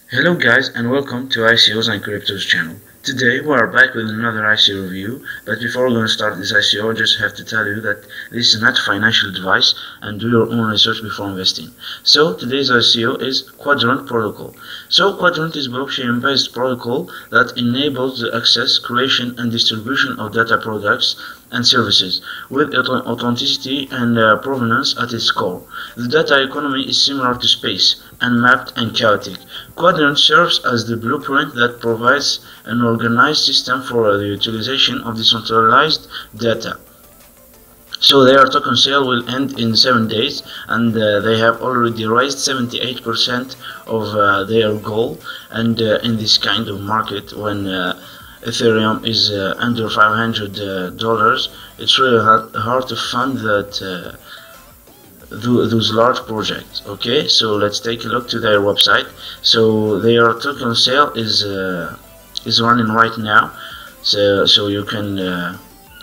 Hello guys and welcome to ICOs and Cryptos channel. Today we are back with another ICO review, but before we're going to start this ICO, I just have to tell you that this is not financial advice and do your own research before investing. So today's ICO is Quadrant Protocol. So Quadrant is a blockchain based protocol that enables the access, creation and distribution of data products and services with authenticity and provenance at its core. The data economy is similar to space, unmapped and chaotic. Quadrant serves as the blueprint that provides an organized system for the utilization of decentralized data. So their token sale will end in 7 days, and they have already raised 78% of their goal. And in this kind of market, when Ethereum is under $500, it's really hard to fund that those large projects. Okay, so let's take a look to their website. So their token sale is running right now, so you can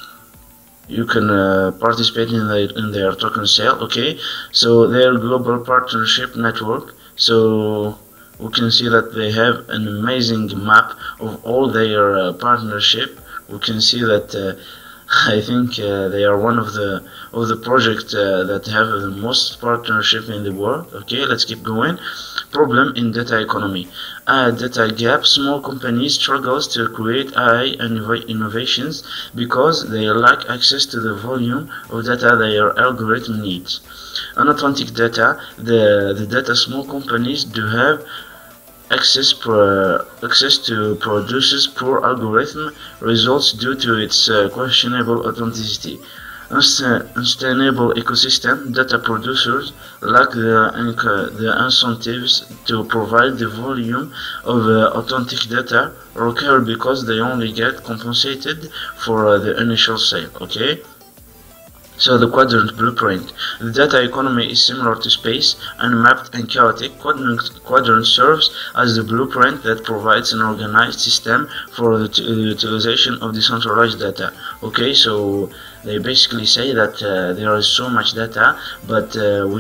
participate in their token sale. Okay, so their global partnership network, so we can see that they have an amazing map of all their partnership. We can see that I think they are one of the projects that have the most partnership in the world. Okay, let's keep going. Problem in data economy. Data gap. Small companies struggles to create AI innovations because they lack access to the volume of data their algorithm needs. Unauthentic data. The data small companies do have access to produces poor algorithm results due to its questionable authenticity. Unsustainable ecosystem. Data producers lack the incentives to provide the volume of authentic data or care because they only get compensated for the initial sale. Okay, so the Quadrant blueprint. The data economy is similar to space, unmapped and chaotic. Quadrant serves as the blueprint that provides an organized system for the utilization of decentralized data. Okay, so they basically say that there is so much data, but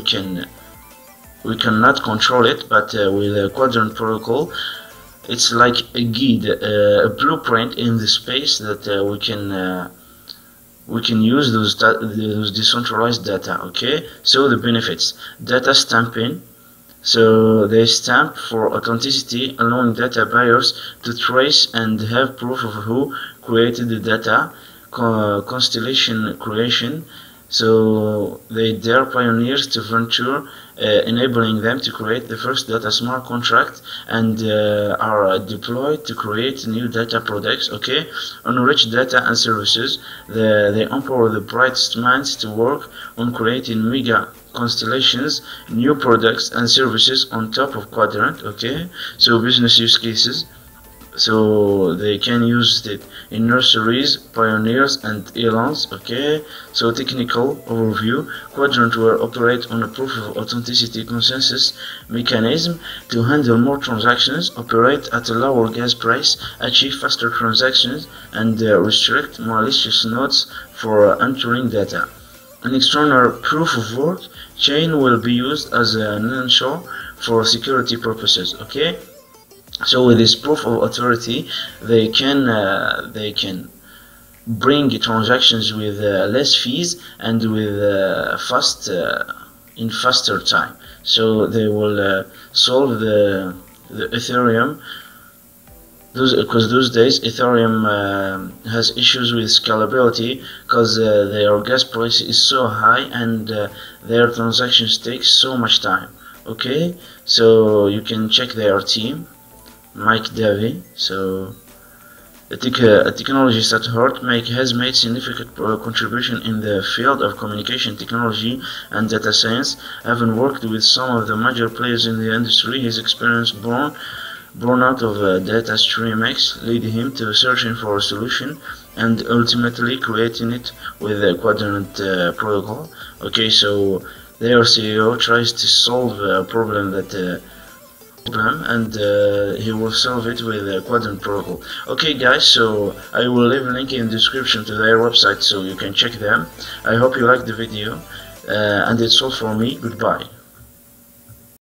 we cannot control it. But with the Quadrant protocol, it's like a guide, a blueprint in the space that we can use those decentralized data. Okay, so the benefits: data stamping. So they stamp for authenticity, allowing data buyers to trace and have proof of who created the data. Constellation creation. So they dare pioneers to venture, enabling them to create the first data smart contract and are deployed to create new data products. Okay, enrich data and services. They empower the brightest minds to work on creating mega constellations, new products and services on top of Quadrant. Okay, so business use cases. So they can use it in nurseries, pioneers and elons. Okay, so technical overview. Quadrant will operate on a proof of authenticity consensus mechanism to handle more transactions, operate at a lower gas price, achieve faster transactions and restrict malicious nodes for entering data. An external proof of work chain will be used as an ensure for security purposes. Okay, so with this proof of authority, they can bring transactions with less fees and with in faster time. So they will solve the Ethereum. Because those days Ethereum has issues with scalability because their gas price is so high and their transactions take so much time. Okay, so you can check their team. Mike Davey. So a technologist at heart, Mike has made significant contribution in the field of communication technology and data science. Having worked with some of the major players in the industry, his experience born out of Data StreamX led him to searching for a solution and ultimately creating it with the Quadrant protocol. Okay, so their CEO tries to solve a problem that and he will solve it with the Quadrant protocol. Okay guys, so I will leave a link in the description to their website so you can check them. I hope you liked the video and it's all for me. Goodbye.